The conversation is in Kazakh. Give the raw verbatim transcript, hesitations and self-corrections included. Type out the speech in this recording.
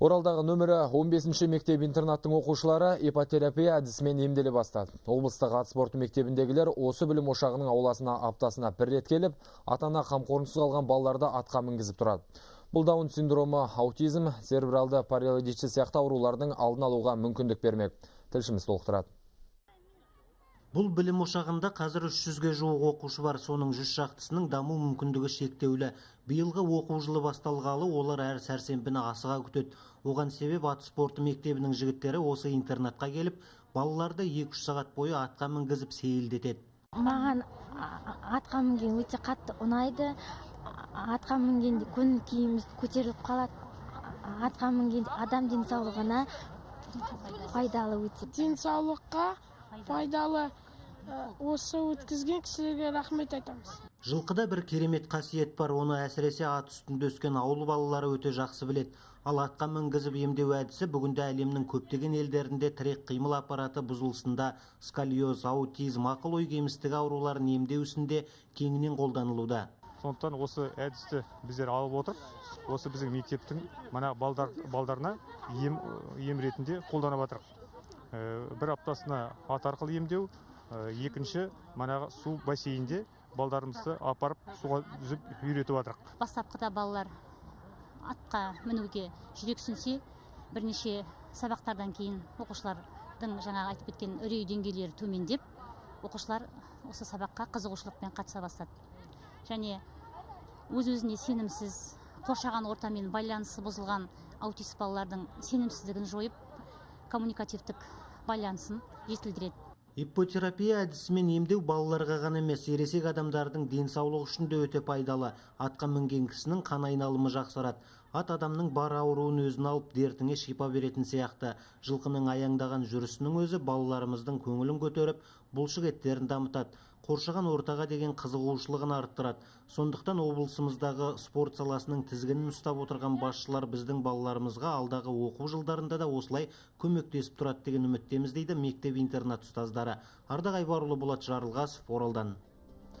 Оралдағы нөмірі он бесінші мектеп-интернаттың оқушылары ипотерапия әдісімен емделе бастады. Облыстық ат спорты мектебіндегілер осы білім ошағының ауласына аптасына бір рет келіп, ата-ана қамқорынсыз қалған балаларды атқа мінгізіп тұрады. Бұл даун синдромы, аутизм, церебралды паралич сияқты аурулардың алдын алуға мүмкіндік бермек. Тілшіміз толықтырады. Бұл білім ошағында қазір үш жүзге жуық оқушы бар, соның жүз шақтысының даму мүмкіндігі шектеулі. Биылғы оқу жылы басталғалы олар әр сәрсенбіні асыға күтеді. Оған себеп ат спорты мектебінің жігіттері осы интернатқа келіп, балаларды екі-үш сағат бойы атқа мінгізіп сейілдетеді. Маған атқа мінген өте қатты ұнайды. Атқа мінгенде көңіл күйіміз көтеріліп қалады. Атқа мінгенде адам денсаулығына пайдалы өте. Денсаулыққа пайдалы осы өткізген кісілерге рахмет айтамыз. Жылқыда бір керемет қасиет бар, оны әсіресе ат үстінде өскен ауыл балалары өте жақсы біледі. Ал атқа мінгізіп емдеу әдісі бүгінде әлемнің көптеген елдерінде тірек қимыл аппараты бұзылысында, сколиоз, аутизм, ақыл ой кемістігі ауруларын емдеу ісінде кеңінен қолданылуда. Сондықтан осы әдісті біздер алып отырып, осы біздің мектептің мына балдар, балдарына ем, ем ретінде қолданып жатырық. Бір аптасына ат арқылы емдеу, екінші манағы су бассейнде балдарымызды апарып суға жүзіп үйретіп жатырық. Бастапқыда балалар атқа мінуге жүрексінсе, бірнеше сабақтардан кейін оқушылардың жаңағы айтып кеткен үрей деңгейлері төмендеп, оқушылар осы сабаққа қызығушылықпен қатыса бастады. Және өз-өзіне сенімсіз, қоршаған ортамен байланысы бұзылған аутист балалардың сенімсіздігін жойып, коммуникативтік байланысын жетілдіреді. Иппотерапия әдісімен емдеу балаларға ғана емес, ересек адамдардың денсаулығы үшін де өте пайдалы. Атқа мінген кісінің қан айналымы жақсарады. Ат адамның бар ауруын өзін алып, дертіңе шипа беретін сияқты. Жылқының аяңдаған жүрісінің өзі балаларымыздың көңілін көтеріп, бұлшық еттерін дамытады. Қоршаған ортаға деген қызығушылығын арттырады. Сондықтан облысымыздағы спорт саласының тізгінін ұстап отырған басшылар біздің балаларымызға алдағы оқу жылдарында да осылай көмектесіп тұрады деген үміттеміз, дейді мектеп-интернат ұстаздары. Ардақ Айбарұлы, Болат Жарылғасов, Оралдан.